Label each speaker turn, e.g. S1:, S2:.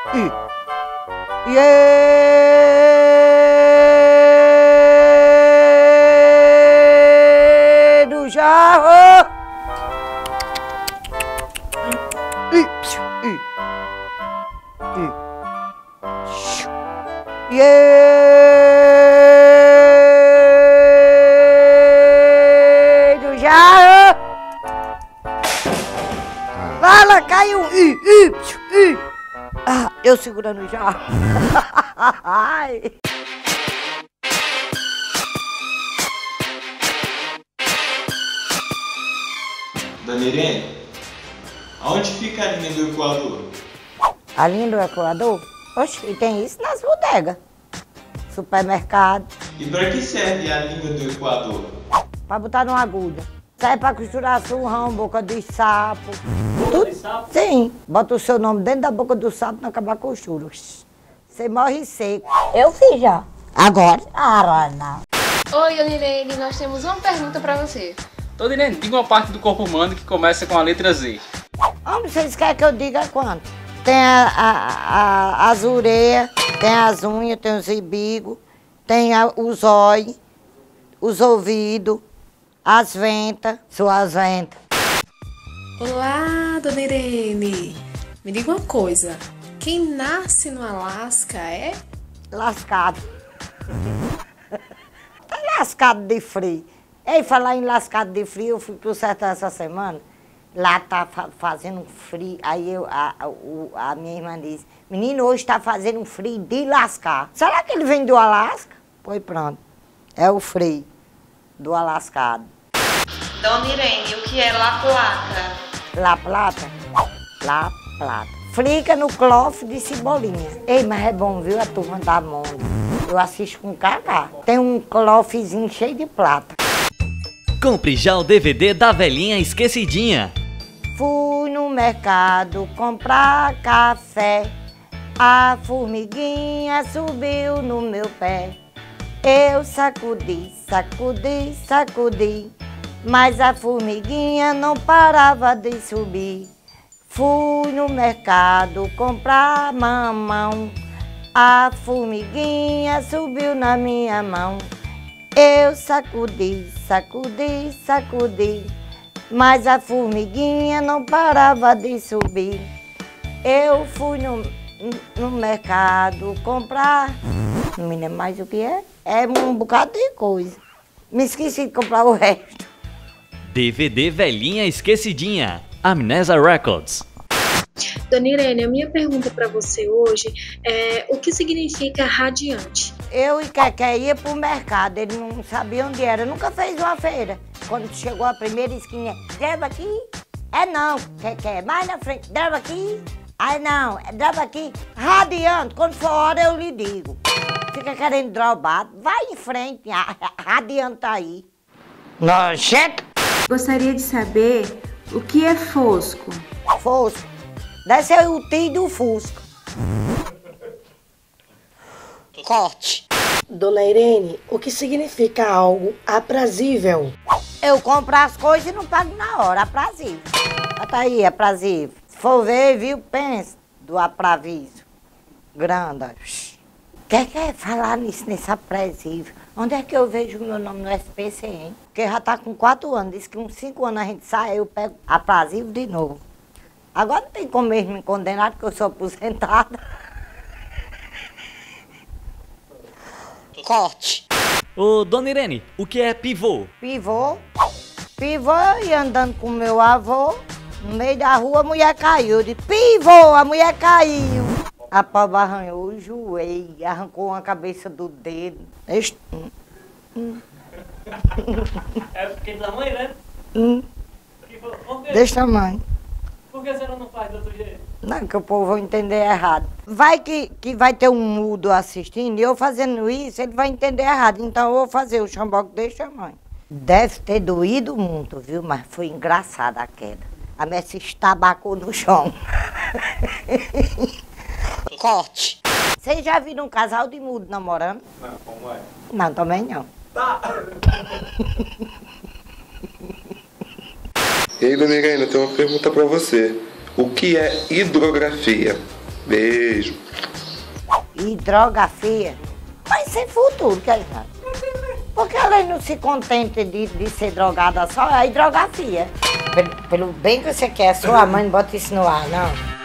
S1: Do jarro. Do jarro. Fala, caiu. Ah, eu segurando o jarro. Ai.
S2: Dona Irene, aonde fica a linha do Equador?
S1: A linha do Equador? Oxe, e tem isso nas bodegas. Supermercado.
S2: E para que serve a língua do Equador?
S1: Pra botar numa agulha. Serve pra costurar surrão, boca de sapo.
S3: Boca de sapo?
S1: Sim. Bota o seu nome dentro da boca do sapo e acabar a costura. Você morre seco. Eu fiz já. Agora? Ah, não.
S4: Oi, Dona Irene, nós temos uma pergunta pra você.
S3: Dona Irene, diga uma parte do corpo humano que começa com a letra Z.
S1: Homem, vocês querem que eu diga quanto? Tem as orelhas, tem as unhas, tem os ibigos, tem os olhos, os ouvidos, as ventas, suas ventas.
S5: Olá, Dona Irene. Me diga uma coisa. Quem nasce no Alasca é?
S1: Lascado. Tá lascado de frio. Ei, falar em lascado de frio, eu fui pro sertão essa semana. Lá tá fazendo frio. Aí a minha irmã disse, menino, hoje tá fazendo frio de lascar. Será que ele vem do Alasca? Pois pronto. É o frio do alascado.
S6: Dona Irene, o que é La Plata?
S1: La Plata? La Plata. Frica no clofe de cebolinha. Ei, mas é bom, viu, a turma da Monde. Eu assisto com Cacá. Tem um clofezinho cheio de plata.
S7: Compre já o DVD da Velhinha Esquecidinha.
S1: Fui no mercado comprar café. A formiguinha subiu no meu pé. Eu sacudi, sacudi, sacudi. Mas a formiguinha não parava de subir. Fui no mercado comprar mamão. A formiguinha subiu na minha mão. Eu sacudi, sacudi, sacudi. Mas a formiguinha não parava de subir. Eu fui no mercado comprar. Não me lembro mais o que é. É um bocado de coisa. Me esqueci de comprar o resto.
S7: DVD Velhinha Esquecidinha. Amnésia Records.
S5: Dona Irene, a minha pergunta para você hoje é o que significa radiante?
S1: Eu e Keké ia pro mercado, ele não sabia onde era, nunca fez uma feira. Quando chegou a primeira esquina, dreba aqui? É não, Keké, mais na frente, dreba aqui? Ai não, dreba aqui. Radiante, quando for hora eu lhe digo. Fica querendo drobar, vai em frente, radiante aí. Nojento.
S8: Gostaria de saber o que é fosco.
S1: Fosco. Deve ser o tio do Fusco. Corte.
S9: Dona Irene, o que significa algo aprazível?
S1: Eu compro as coisas e não pago na hora, aprazível. Tá aí, aprazível. Se for ver, viu, pensa do apraviso. Grande. Quer falar nisso, nesse aprazível? Onde é que eu vejo o meu nome no SPC, hein? Porque já tá com 4 anos, diz que uns 5 anos a gente sai, eu pego aprazível de novo. Agora não tem como mesmo me condenar, porque eu sou aposentada. Corte.
S7: Ô, Dona Irene, o que é pivô?
S1: Pivô? Pivô, eu ia andando com meu avô, no meio da rua a mulher caiu. Eu disse, pivô, a mulher caiu. A pobre arranhou o joelho, arrancou uma cabeça do dedo.
S3: É porque tamanho, né?
S1: Desse tamanho.
S3: Por que a senhora não faz do outro jeito?
S1: Não, que o povo vai entender errado. Vai que vai ter um mudo assistindo, e eu fazendo isso, ele vai entender errado. Então eu vou fazer o chamboque desse tamanho. Deve ter doído muito, viu? Mas foi engraçada a queda. A minha se estabacou no chão. Corte. Vocês já viram um casal de mudo namorando?
S2: Não, como é?
S1: Não, também não.
S2: Tá.
S10: E aí, Dona Irene, eu tenho uma pergunta para você. O que é hidrografia? Beijo.
S1: E drogafia? Mas sem futuro, que eles fazem. Porque elas não se contentam de ser drogada só, aí drogafia. Pelo bem que você quer, sua mãe não bota isso no ar, não.